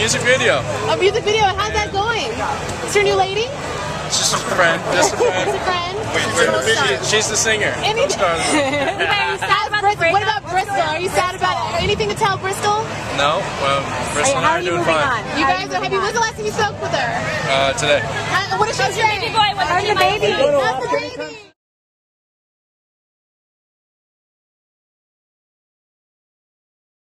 music video. A music video. How's that going? Is your new lady? Just a friend. Just a friend. Just a friend. She's the singer. What about Bristol? Are you sad about anything to tell Bristol? No. Bristol and I are doing fine. You guys are happy. When's the last time you spoke with her? Today. What is she saying? Baby boy, what's the baby? How's the baby?